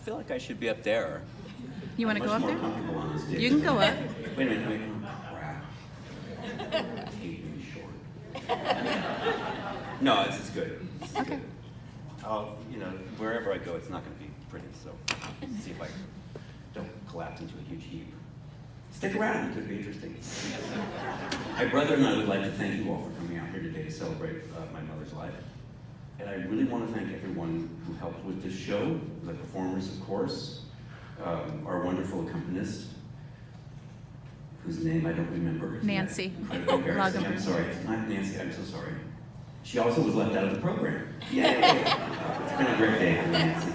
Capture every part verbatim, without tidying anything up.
feel like I should be up there. You want to go up there? On this stage. You can go up. Wait a minute, wait a minute. Oh, crap. Hate being short. No, this is good. This is Okay. good. I'll, you know, wherever I go, it's not going to be pretty, so see if I don't collapse into a huge heap. Stick around, it could be interesting. My brother and I would like to thank you all for coming out here today to celebrate uh, my mother's life. And I really want to thank everyone who helped with this show, the performers, of course, um, our wonderful accompanist, whose name I don't remember. Nancy. Embarrassing. I'm sorry, it's not Nancy, I'm so sorry. She also was left out of the program. Yay! It's been a great day for Nancy.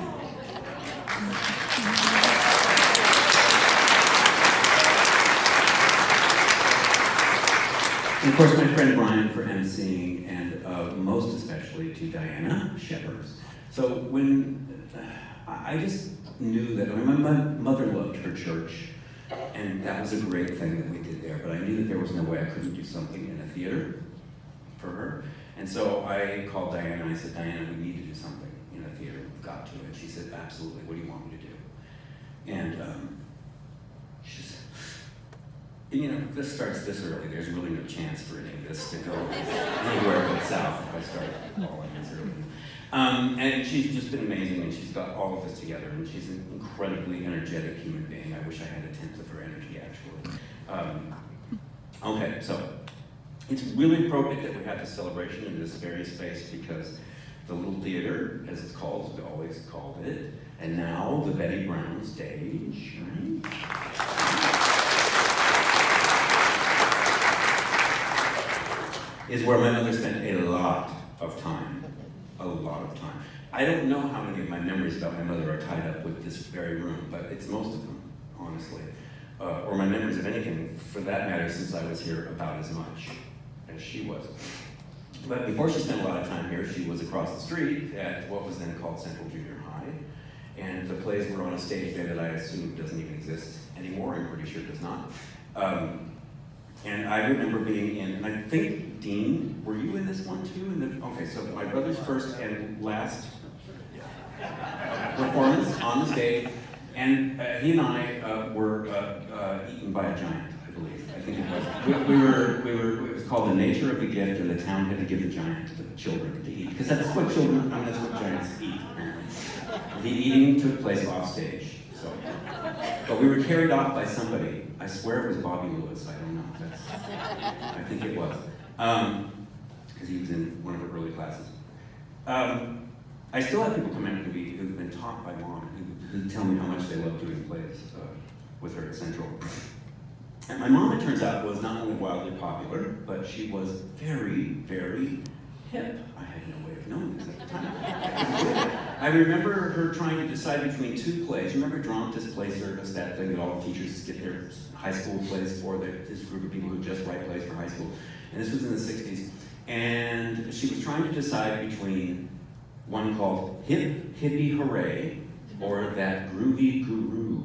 And of course, my friend Brian for emceeing, and uh, most especially to Diana Shepers. So when, uh, I just knew that, I mean, my mother loved her church, and that was a great thing that we did there, but I knew that there was no way I couldn't do something in a theater for her. And so I called Diana and I said, Diana, we need to do something in a theater, we've got to. And she said, absolutely, what do you want me to do? And um, she said, you know, this starts this early, there's really no chance for any of this to go anywhere but south if I start calling this early. Um, and she's just been amazing, and she's got all of this together, and she's an incredibly energetic human being. I wish I had a tenth of her energy, actually. Um, okay, so it's really appropriate that we have this celebration in this very space because the Little Theater, as it's called, as we always called it, and now the Betty Brown stage, right? Is where my mother spent a lot of time, a lot of time. I don't know how many of my memories about my mother are tied up with this very room, but it's most of them, honestly. Uh, or my memories of anything, for that matter, since I was here about as much as she was. But before she spent a lot of time here, she was across the street at what was then called Central Junior High. And the plays were on a stage there that I assume doesn't even exist anymore. I'm pretty sure it does not. Um, And I remember being in, and I think, Dean, were you in this one too? In the, okay, so my brother's first and last performance on the stage, and uh, he and I uh, were uh, uh, eaten by a giant, I believe. I think it was. We, we, were, we were, it was called The Nature of the Gift, and the town had to give the giant to the children to eat, because that's what children, I mean, that's what giants eat, apparently. The eating took place off stage, so. But we were carried off by somebody. I swear it was Bobby Lewis, I don't know. That's, I think it was. Um, because he was in one of her early classes. Um, I still have people come in who be, who've been taught by mom, who, who tell me how much they love doing plays uh, with her at Central. And my mom, it turns out, was not only wildly popular, but she was very, very hip. I had no way of knowing this at the time. I remember her trying to decide between two plays. You remember Dramatists Play Service, that thing that all the teachers get their high school plays for, this group of people who just write plays for high school. And this was in the sixties. And she was trying to decide between one called Hip Hippie Hooray or That Groovy Guru.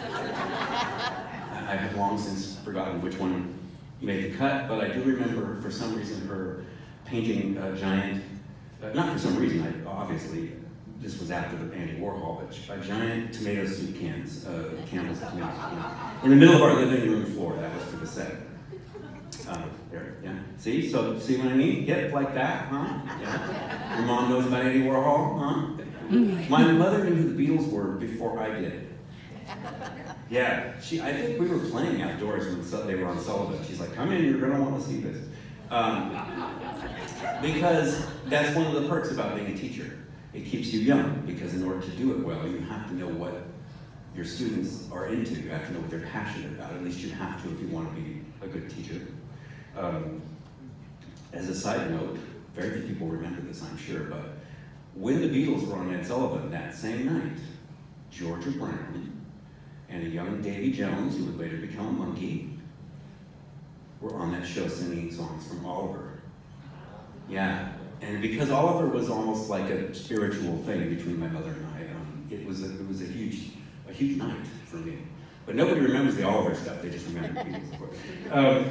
I have long since forgotten which one made the cut, but I do remember for some reason her painting a giant, uh, not for some reason, I, obviously, this was after the Andy Warhol, but a giant tomato soup cans, uh, Campbell's tomato soup, in the middle of our living room floor. That was for the set. Uh, there, yeah. See, so see what I mean? Hip like that, huh? Yeah. Your mom knows about Andy Warhol, huh? My mother knew who the Beatles were before I did. Yeah, she. I think we were playing outdoors when they were on Sullivan. She's like, "Come in, you're gonna want to see this," um, because that's one of the perks about being a teacher. It keeps you young, because in order to do it well, you have to know what your students are into. You have to know what they're passionate about. At least you have to if you want to be a good teacher. Um, as a side note, very few people remember this, I'm sure, but when the Beatles were on Ed Sullivan that same night, Georgia Brown and a young Davy Jones, who would later become a monkey, were on that show singing songs from Oliver. Yeah, and because Oliver was almost like a spiritual thing between my mother and I, um, it was a, it was a huge, a huge night for me. But nobody remembers the Oliver stuff; they just remember the Beatles, of course. Um,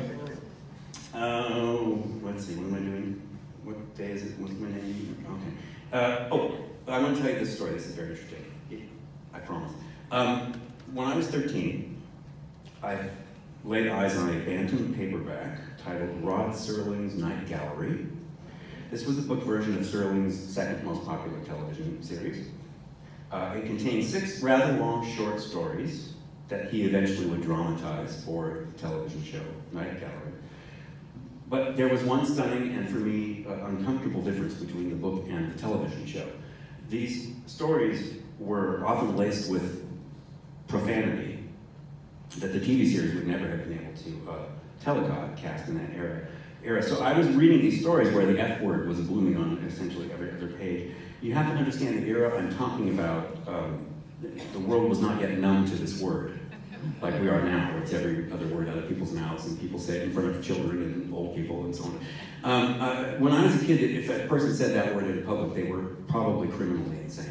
uh, let's see, what am I doing? What day is it? What's my name? Okay. Uh, oh, I want to tell you this story. This is very interesting. It, I promise. Um, when I was thirteen, I laid eyes on a Bantam paperback titled Rod Serling's Night Gallery. This was the book version of Serling's second most popular television series. Uh, it contained six rather long short stories that he eventually would dramatize for the television show Night Gallery. But there was one stunning and, for me, uh, uncomfortable difference between the book and the television show. These stories were often laced with profanity that the T V series would never have been able to uh, telecast in that era. era. So I was reading these stories where the F word was blooming on essentially every other page. You have to understand the era I'm talking about. Um, the world was not yet numb to this word, like we are now, where it's every other word out of people's mouths, and people say it in front of children and old people and so on. Um, uh, when I was a kid, if a person said that word in public, they were probably criminally insane.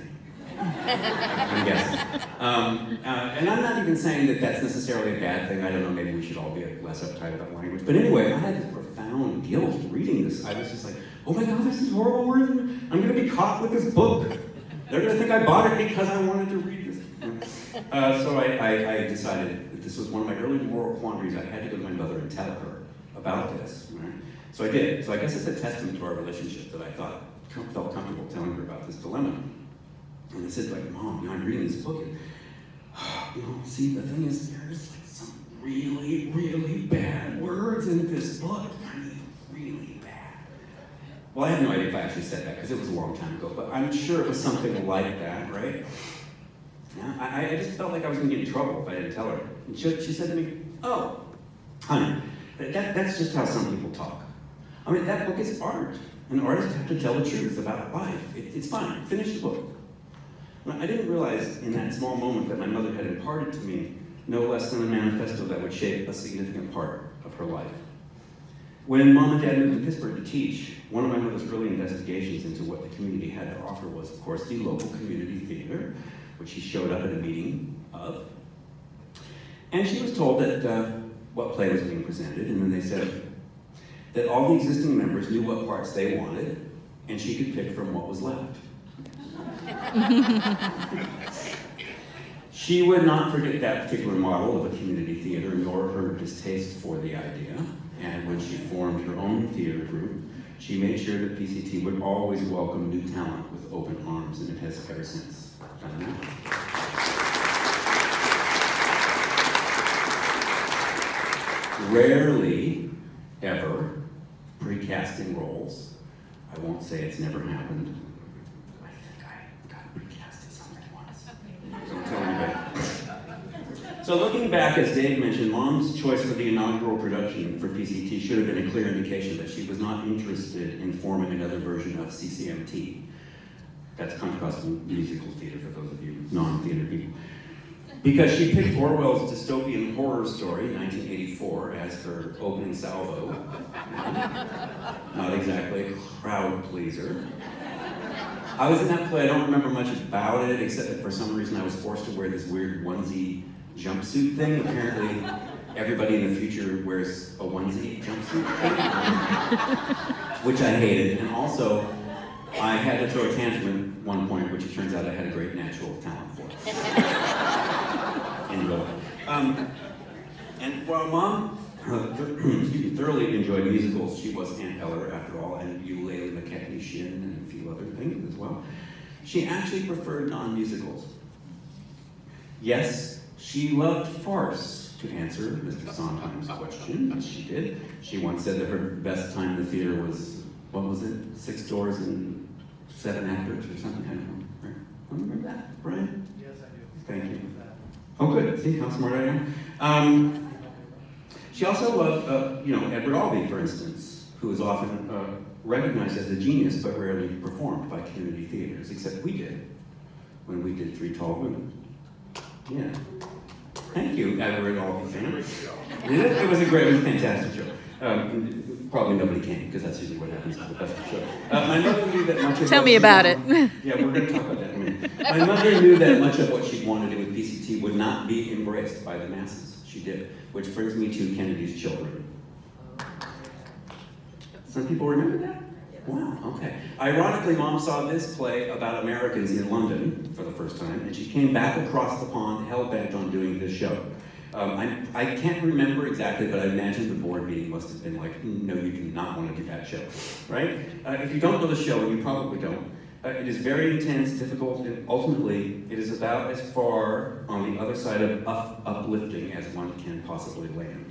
I'm guessing. Um, uh, and I'm not even saying that that's necessarily a bad thing. I don't know, maybe we should all be less uptight about language. But anyway, I had this profound guilt reading this. I was just like, oh my God, this is horrible word. I'm going to be caught with this book. They're going to think I bought it because I wanted to read this. Uh, so I, I, I decided that this was one of my early moral quandaries. I had to go to my mother and tell her about this. Right? So I did. So I guess it's a testament to our relationship that I thought felt comfortable telling her about this dilemma. And I said, like, Mom, you know, I'm reading this book, and, you know, see, the thing is, there's like some really, really bad words in this book. I mean, really bad. Well, I have no idea if I actually said that, because it was a long time ago, but I'm sure it was something like that, right? Yeah, I, I just felt like I was going to get in trouble if I didn't tell her. And she, she said to me, oh, honey, that, that's just how some people talk. I mean, that book is art, and artists have to tell the truth about life. It, it's fine, finish the book. I didn't realize in that small moment that my mother had imparted to me no less than a manifesto that would shape a significant part of her life. When Mom and Dad moved to Pittsburgh to teach, one of my mother's early investigations into what the community had to offer was, of course, the local community theater, which she showed up at a meeting of. And she was told that uh, what play was being presented, and then they said that all the existing members knew what parts they wanted, and she could pick from what was left. She would not forget that particular model of a community theater, nor her distaste for the idea. And when she formed her own theater group, she made sure that P C T would always welcome new talent with open arms, and it has ever since done that. Rarely, ever, pre-casting roles. I won't say it's never happened. So looking back, as Dave mentioned, Mom's choice for the inaugural production for P C T should have been a clear indication that she was not interested in forming another version of C C M T. That's Contra-Costa Musical Theater for those of you non-theater people. Because she picked Orwell's dystopian horror story, nineteen eighty-four, as her opening salvo. Not exactly a crowd pleaser. I was in that play, I don't remember much about it, except that for some reason I was forced to wear this weird onesie jumpsuit thing. Apparently, everybody in the future wears a onesie jumpsuit thing, which I hated. And also, I had to throw a tantrum at one point, which it turns out I had a great natural talent for. In real life. Um, and while Mom uh, th thoroughly enjoyed musicals, she was Aunt Eller after all, and Ukulele McKechnie and a few other things as well. She actually preferred non-musicals. Yes, she loved farce, to answer Mister Sondheim's question, as she did. She once said that her best time in the theater was, what was it, six doors and seven actors or something, I don't know. Remember that, Brian? Yes, I do. Thank you. Oh good, see how smart I am? Um, she also loved, uh, you know, Edward Albee, for instance, who is often uh, recognized as a genius, but rarely performed by community theaters, except we did, when we did Three Tall Women. Yeah. Thank you, Edward Albee fan. It, it was a great, it was a fantastic show. Um, probably nobody came, because that's usually what happens at the best show. Uh, my mother knew that much of Tell what me she about wanted, it. Yeah, we're going to talk about that in a minute. My mother knew that much of what she wanted to do with P C T would not be embraced by the masses. She did, which brings me to Kennedy's Children. Some people remember that? Wow, okay. Ironically, Mom saw this play about Americans in London for the first time, and she came back across the pond, hell-bent on doing this show. Um, I, I can't remember exactly, but I imagine the board meeting must have been like, no, you do not want to do that show, right? Uh, if you don't know the show, and you probably don't, uh, it is very intense, difficult, and ultimately, it is about as far on the other side of up uplifting as one can possibly land.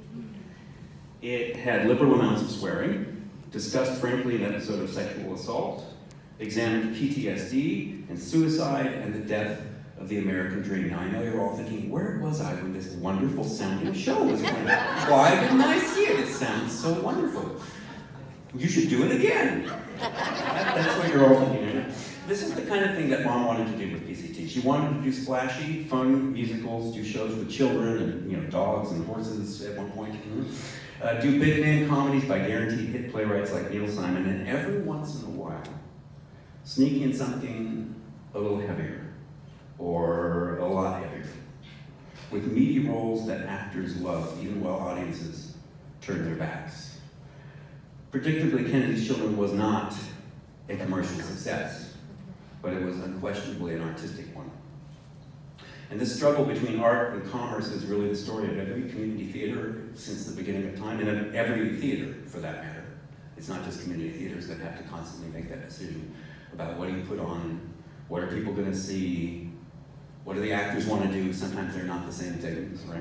It had liberal amounts of swearing, discussed frankly an episode of sexual assault, examined P T S D and suicide and the death of the American dream. Now I know you're all thinking, where was I when this wonderful sounding show was playing? Why didn't I see it? It sounds so wonderful. You should do it again. That, that's what you're all thinking. This is the kind of thing that Mom wanted to do with P C T. She wanted to do splashy, fun musicals, do shows with children and you know dogs and horses at one point. Uh, do big name comedies by guaranteed hit playwrights like Neil Simon, and every once in a while, sneak in something a little heavier, or a lot heavier, with meaty roles that actors love, even while audiences turn their backs. Predictably, Kennedy's Children was not a commercial success, but it was unquestionably an artistic one. And this struggle between art and commerce is really the story of every community theater since the beginning of time, and of every theater, for that matter. It's not just community theaters that have to constantly make that decision about what do you put on, what are people going to see, what do the actors want to do. Sometimes they're not the same things, right?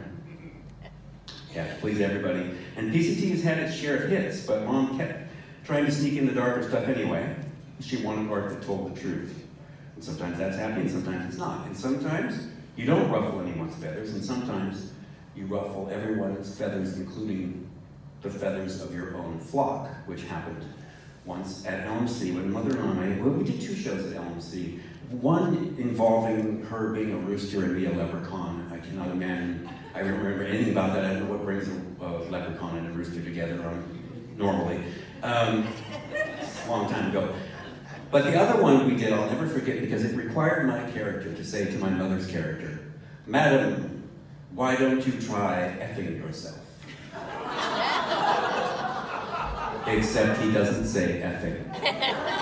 Yeah, to please everybody. And P C T has had its share of hits, but Mom kept trying to sneak in the darker stuff anyway. She wanted art that told the truth. And sometimes that's happy, and sometimes it's not. And sometimes you don't ruffle anyone's feathers, and sometimes you ruffle everyone's feathers, including the feathers of your own flock, which happened once at L M C when Mother and I, well, we did two shows at L M C. One involving her being a rooster and me a leprechaun. I cannot imagine, I don't remember anything about that. I don't know what brings a, a leprechaun and a rooster together on, normally. Um, a long time ago. But the other one we did, I'll never forget, because it required my character to say to my mother's character, "Madam, why don't you try effing yourself?" Except he doesn't say effing.